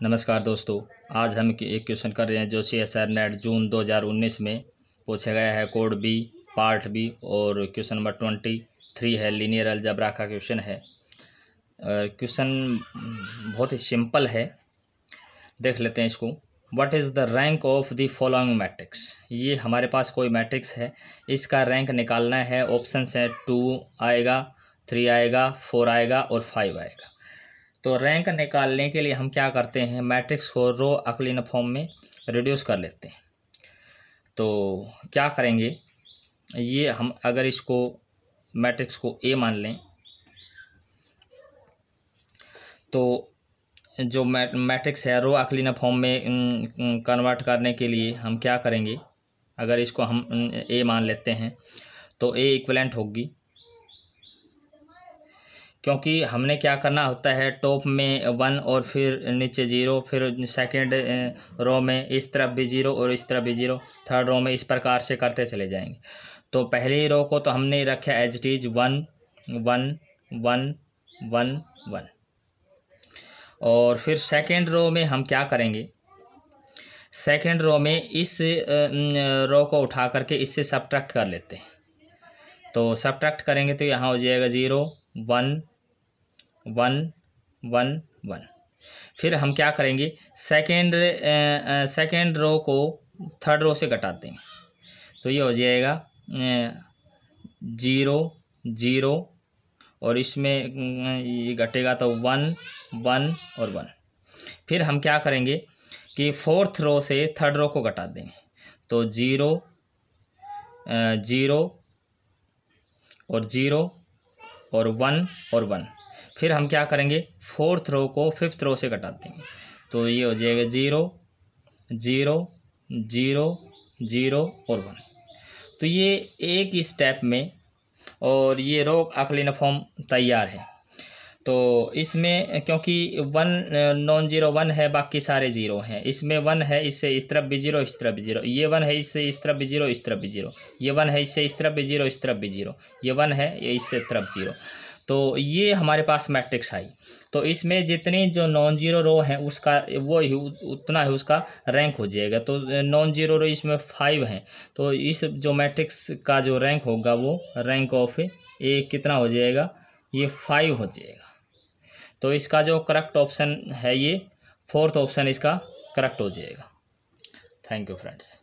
नमस्कार दोस्तों, आज हम एक क्वेश्चन कर रहे हैं जो CSIR नेट जून 2019 में पूछा गया है। कोड बी पार्ट बी और क्वेश्चन नंबर 23 है। लीनियर अलजेब्रा का क्वेश्चन है। क्वेश्चन बहुत ही सिंपल है, देख लेते हैं इसको। What is the rank of the following matrix. ये हमारे पास कोई मैट्रिक्स है, इसका रैंक निकालना है। ऑप्शन है 2 आएगा, 3 आएगा, 4 आएगा और 5 आएगा। तो रैंक निकालने के लिए हम क्या करते हैं, मैट्रिक्स को रो अक्लिन फॉर्म में रिड्यूस कर लेते हैं। तो क्या करेंगे, ये हम अगर इसको मैट्रिक्स को ए मान लें तो जो मैट्रिक्स है रो अक्लिन फॉर्म में कन्वर्ट करने के लिए हम क्या करेंगे, अगर इसको हम ए मान लेते हैं तो ए इक्विवेलेंट होगी, क्योंकि हमने क्या करना होता है, टॉप में 1 और फिर नीचे 0, फिर सेकंड रो में इस तरफ भी 0 और इस तरफ भी 0, थर्ड रो में इस प्रकार से करते चले जाएंगे। तो पहली रो को तो हमने रखा एज इट इज 1 1 1 1 1, और फिर सेकंड रो में हम क्या करेंगे, सेकंड रो में इस रो को उठा करके इससे सब्ट्रैक्ट कर लेते हैं। तो सब्ट्रैक्ट करेंगे तो यहाँ हो जाएगा 0 1 1 1 1। फिर हम क्या करेंगे, सेकेंड रो को थर्ड रो से घटा देंगे, तो ये हो जाएगा 0 0, और इसमें ये घटेगा तो 1 1 और 1। फिर हम क्या करेंगे कि फोर्थ रो से थर्ड रो को घटा देंगे, तो 0 0 और 0 और 1 और 1। फिर हम क्या करेंगे, फोर्थ रो को फिफ्थ रो से घटा देंगे, तो ये हो जाएगा 0 0 0 0 और 1। तो ये एक ही स्टेप में, और ये रो अक्लिन फॉर्म तैयार है। तो इसमें क्योंकि 1 नॉन जीरो 1 है, बाकी सारे 0 हैं। इसमें 1 है, इससे इस तरफ भी 0, इस तरफ भी 0। ये 1 है, इससे इस तरफ भी 0, इस तरफ भी 0। ये 1 है, इससे इस तरफ भी 0, इस तरफ भी 0। ये 1 है, ये इससे तरफ 0। तो ये हमारे पास मैट्रिक्स आई। तो इसमें जितनी जो नॉन जीरो रो है उसका वो ही उतना ही उसका रैंक हो जाएगा। तो नॉन जीरो रो इसमें 5 हैं, तो इस जो मैट्रिक्स का जो रैंक होगा वो रैंक ऑफ ए कितना हो जाएगा, ये 5 हो जाएगा। तो इसका जो करेक्ट ऑप्शन है ये 4th ऑप्शन इसका करेक्ट हो जाएगा। Thank you friends.